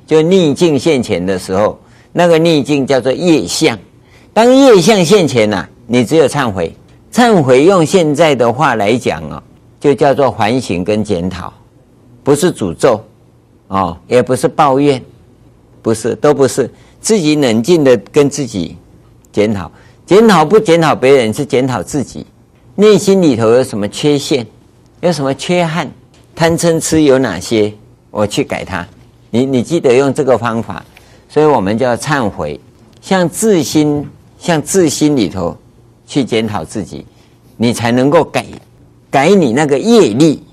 就逆境现前的时候，那个逆境叫做业相。当业相现前啊，你只有忏悔。忏悔用现在的话来讲哦，就叫做反省跟检讨，不是诅咒哦，也不是抱怨，不是，都不是，自己冷静的跟自己检讨。检讨不检讨别人，是检讨自己内心里头有什么缺陷，有什么缺憾，贪嗔痴有哪些，我去改它。你记得用这个方法，所以我们叫忏悔，向自心里头去检讨自己，你才能够改你那个业力。